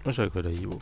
乜所以佢哋要？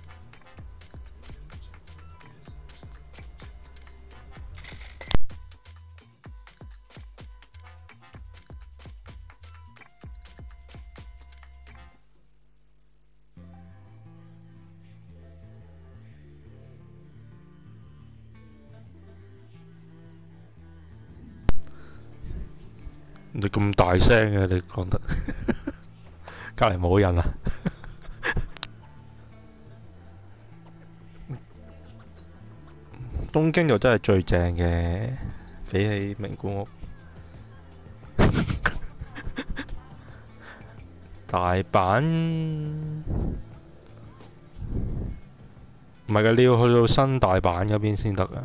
你咁大聲嘅，你講得隔離冇人啊？東京就真係最正嘅，比起名古屋。大阪唔係㗎，你要去到新大阪嗰邊先得㗎。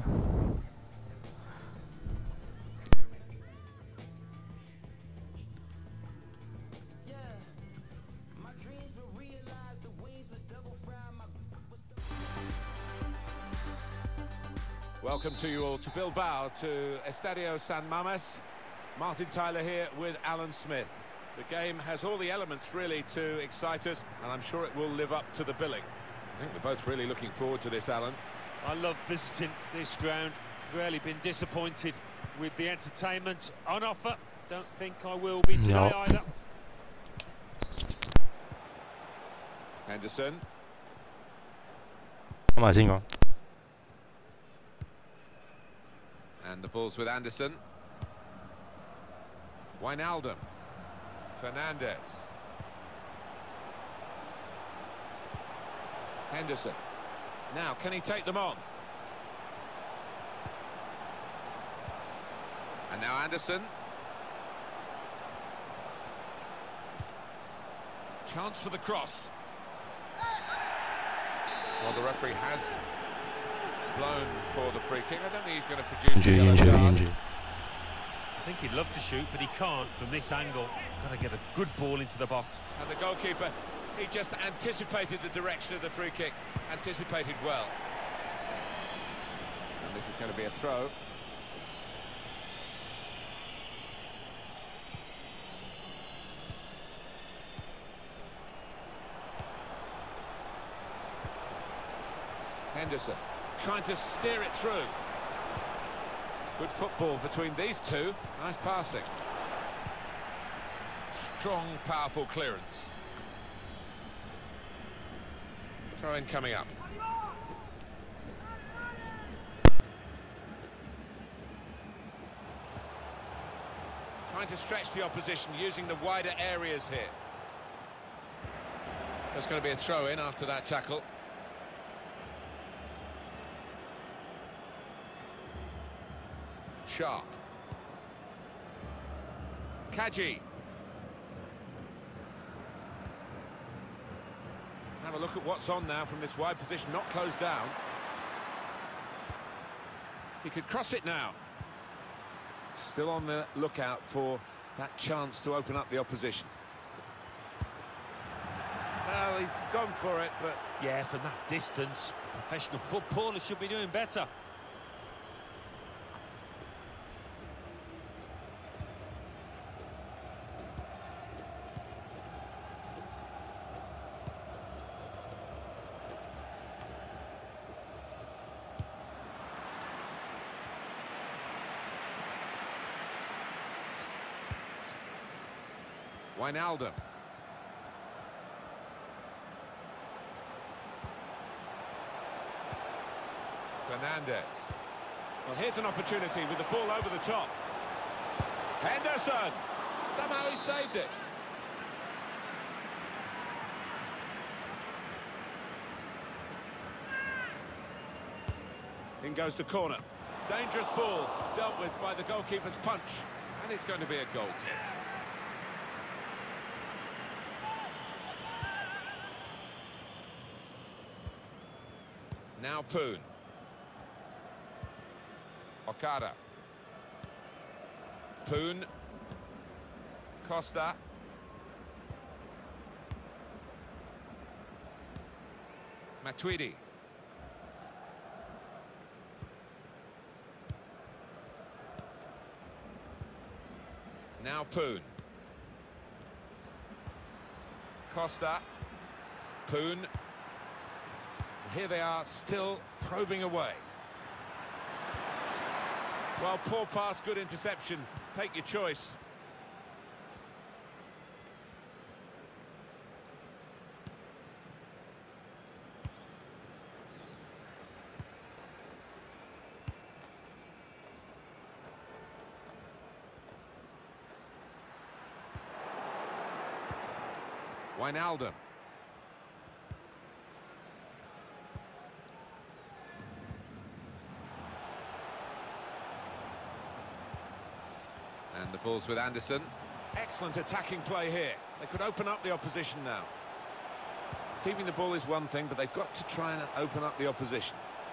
Welcome to you all to Bilbao, to Estadio San Mamés. Martin Tyler here with Alan Smith. The game has all the elements really to excite us, and I'm sure it will live up to the billing. I think we're both really looking forward to this, Alan. I love visiting this ground. Rarely been disappointed with the entertainment on offer. Don't think I will be today either. Henderson. Come on,先講。 And the ball's with Anderson. Wijnaldum. Fernandez. Henderson. Now, can he take them on? And now Anderson. Chance for the cross. Well, the referee has blown for the free kick. I don't think he's going to produce the yellow card. I think he'd love to shoot, but he can't from this angle. Got to get a good ball into the box. And the goalkeeper, he just anticipated the direction of the free kick, anticipated well. And this is going to be a throw. Henderson trying to steer it through. Good football between these two. Nice passing. Strong, powerful clearance. Throw-in coming up. Trying to stretch the opposition, using the wider areas here. There's going to be a throw-in after that tackle. Sharp. Kaji. Have a look at what's on now from this wide position, not closed down. He could cross it now. Still on the lookout for that chance to open up the opposition. Well, he's gone for it, but... Yeah, from that distance, professional footballers should be doing better. Wijnaldum. Fernandez. Well, here's an opportunity with the ball over the top. Henderson! Somehow he saved it. In goes the corner. Dangerous ball dealt with by the goalkeeper's punch. And it's going to be a goal kick. Now Poon. Okada. Poon. Costa. Matuidi. Now Poon. Costa. Poon. Here they are, still probing away. Well, poor pass, good interception. Take your choice. Wijnaldum. And the ball's with Anderson. Excellent attacking play here. They could open up the opposition now. Keeping the ball is one thing, but they've got to try and open up the opposition.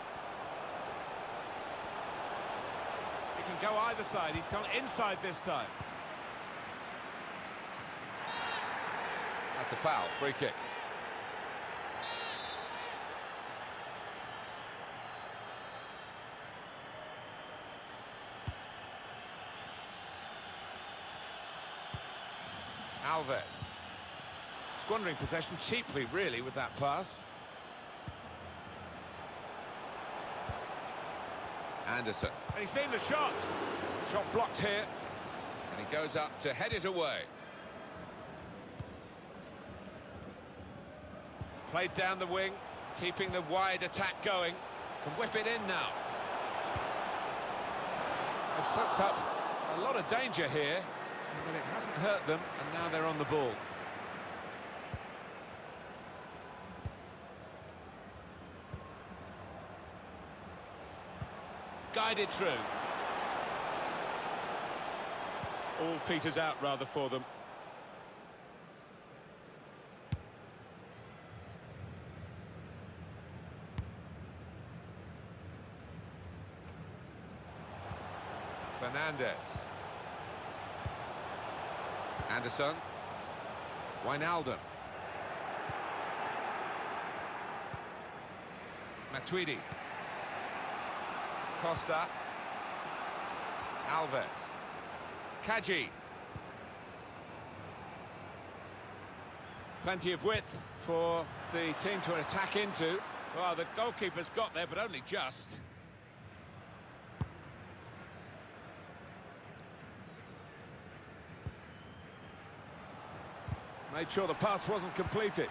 He can go either side. He's come inside this time. That's a foul, free kick. Alves. Squandering possession cheaply, really, with that pass. Anderson. And he's seen the shot. Shot blocked here. And he goes up to head it away. Played down the wing, keeping the wide attack going. Can whip it in now. They've soaked up a lot of danger here, but it hasn't hurt them, and now they're on the ball. Guided through. All peters out rather for them. Fernandez. Anderson. Wijnaldum. Matuidi. Costa. Alves. Kaji. Plenty of width for the team to attack into. Well, the goalkeeper's got there, but only just. Made sure the pass wasn't completed.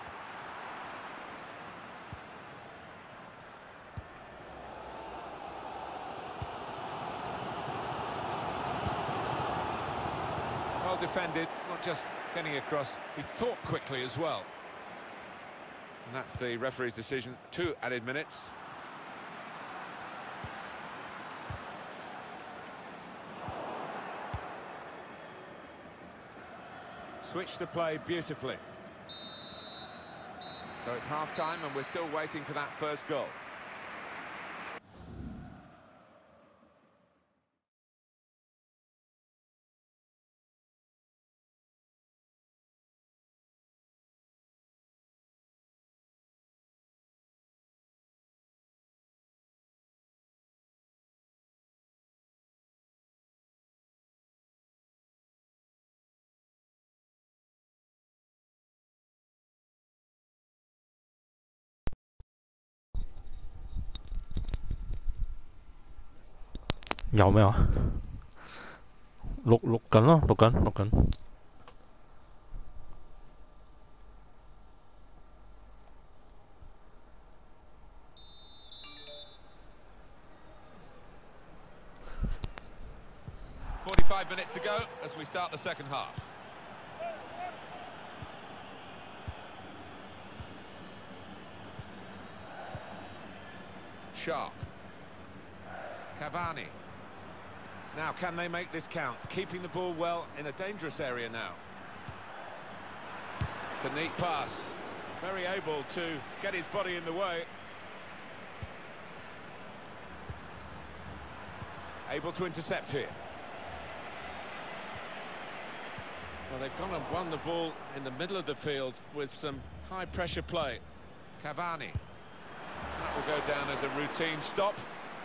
Well defended, not just getting across, he thought quickly as well. And that's the referee's decision, 2 added minutes. Switched the play beautifully. So it's half-time and we're still waiting for that first goal. 有咩話？錄緊咯，錄緊。 45 minutes to go as we start the second half. Sharp. Cavani. Now, can they make this count? Keeping the ball well in a dangerous area now. It's a neat pass. Very able to get his body in the way. Able to intercept here. Well, they've gone and won the ball in the middle of the field with some high-pressure play. Cavani. That will go down as a routine stop.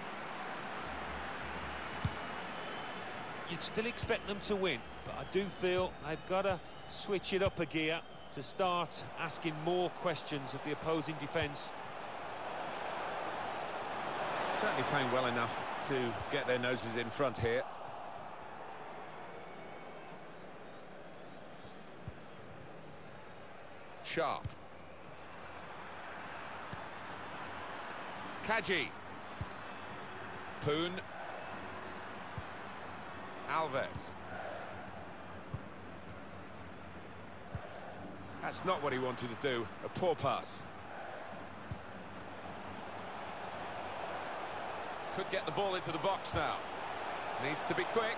You'd still expect them to win, but I do feel they've got to switch it up a gear to start asking more questions of the opposing defence. Certainly playing well enough to get their noses in front here. Sharp. Kaji. Poon. Alves. That's not what he wanted to do. A poor pass. Could get the ball into the box now. Needs to be quick.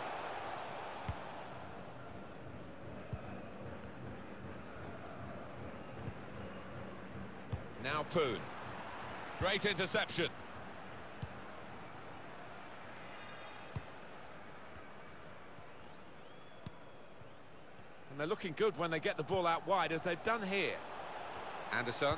Now Poon. Great interception. And they're looking good when they get the ball out wide, as they've done here. Anderson.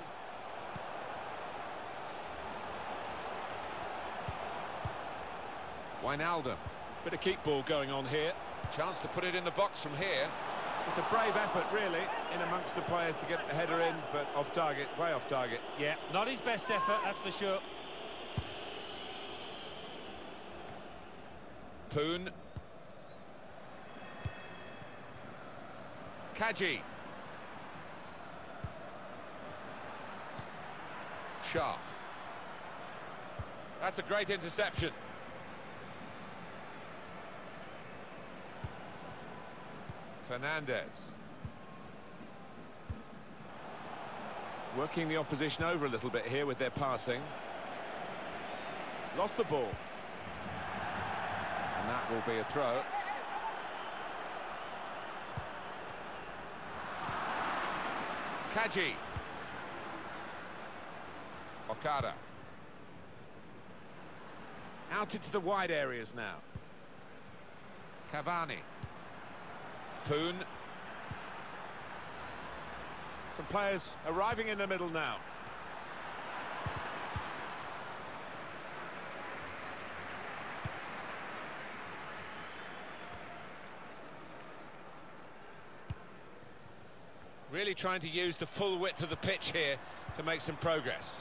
Wijnaldum. Bit of keep ball going on here. Chance to put it in the box from here. It's a brave effort, really, in amongst the players to get the header in, but off target, way off target. Yeah, not his best effort, that's for sure. Poon. Kaji. Sharp. That's a great interception. Fernandez. Working the opposition over a little bit here with their passing. Lost the ball. And that will be a throw. Kaji. Okada. Out into the wide areas now. Cavani. Poon. Some players arriving in the middle now. Really trying to use the full width of the pitch here to make some progress.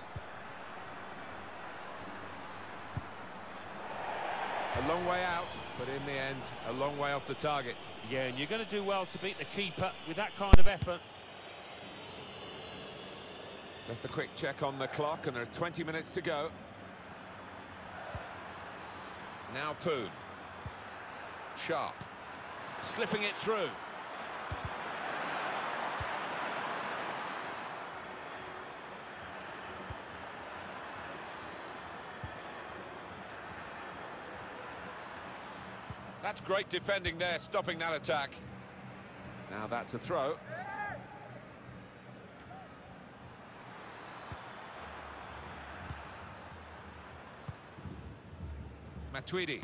A long way out, but in the end, a long way off the target. Yeah, and you're going to do well to beat the keeper with that kind of effort. Just a quick check on the clock, and there are 20 minutes to go. Now Poon. Sharp. Slipping it through. That's great defending there, stopping that attack. Now that's a throw. Matuidi.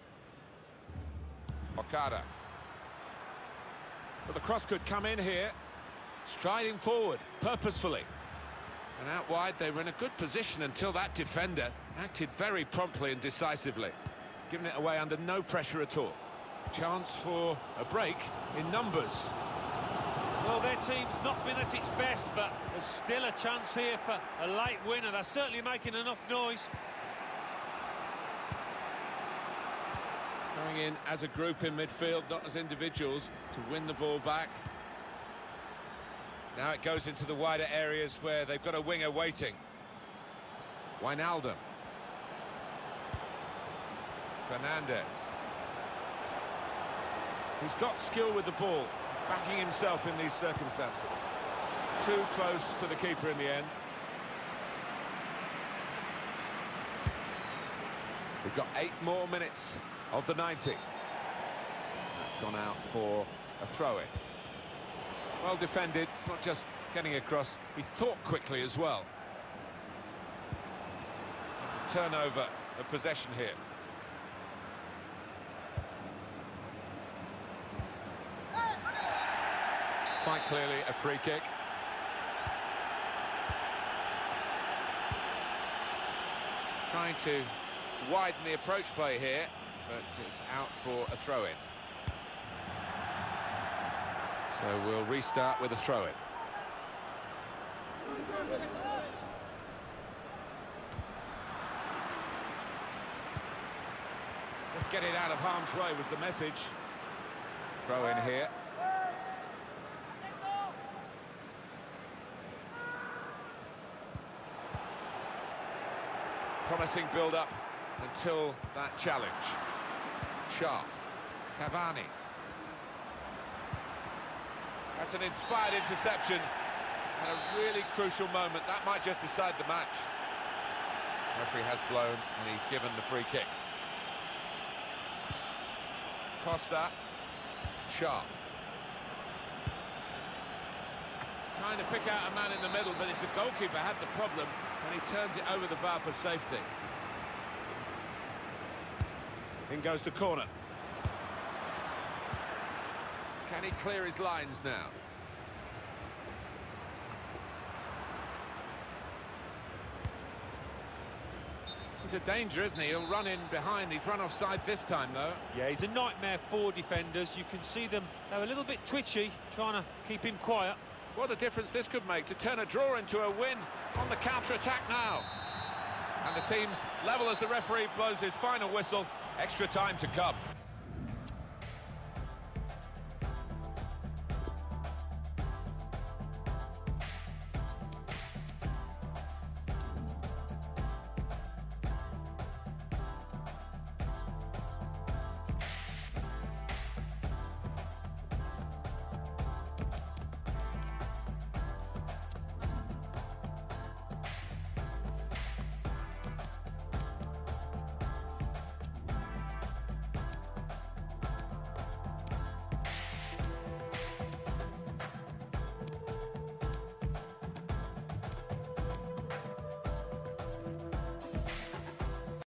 Okada. But the cross could come in here. Striding forward, purposefully. And out wide, they were in a good position until that defender acted very promptly and decisively. Giving it away under no pressure at all. Chance for a break in numbers. Well, their team's not been at its best, but there's still a chance here for a late winner. They're certainly making enough noise. Going in as a group in midfield, not as individuals, to win the ball back. Now it goes into the wider areas where they've got a winger waiting. Wijnaldum. Fernandez. He's got skill with the ball, backing himself in these circumstances. Too close to the keeper in the end. We've got 8 more minutes of the 90. That's gone out for a throw-in. Well defended, not just getting across, he thought quickly as well. It's a turnover of possession here. Quite clearly a free kick. Trying to widen the approach play here, but it's out for a throw-in. So we'll restart with a throw-in. get it out of harm's way was the message. Throw in here. Promising build-up until that challenge. Sharp. Cavani. That's an inspired interception and a really crucial moment. That might just decide the match. Referee has blown and he's given the free kick. Costa. Sharp. Trying to pick out a man in the middle, but it's the goalkeeper had the problem and he turns it over the bar for safety. In goes the corner. Can he clear his lines now? He's a danger, isn't he? He'll run in behind. He's run offside this time, though. Yeah, he's a nightmare for defenders. You can see them, they're a little bit twitchy, trying to keep him quiet. What a difference this could make to turn a draw into a win on the counter-attack now. And the team's level as the referee blows his final whistle. Extra time to come.